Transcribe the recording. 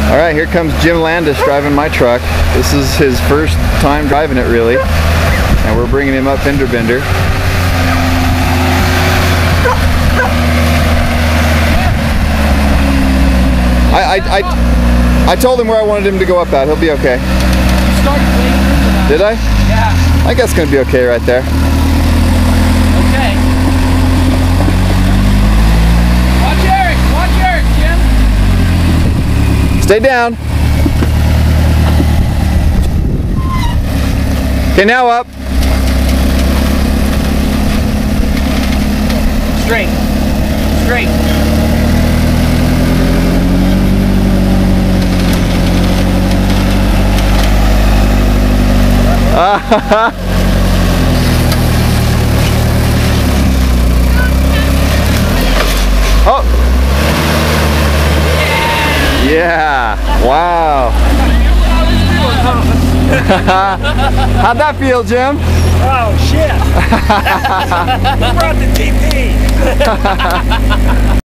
All right, here comes Jim Landis driving my truck. This is his first time driving it, really, and we're bringing him up Fender Bender. I told him where I wanted him to go up at. He'll be okay. Did I? Yeah. I guess it's gonna be okay right there. Okay. Watch Eric, Jim. Stay down. Okay, now up. Straight. Oh! Yeah! Wow! How'd that feel, Jim? Oh shit! Who brought the TV?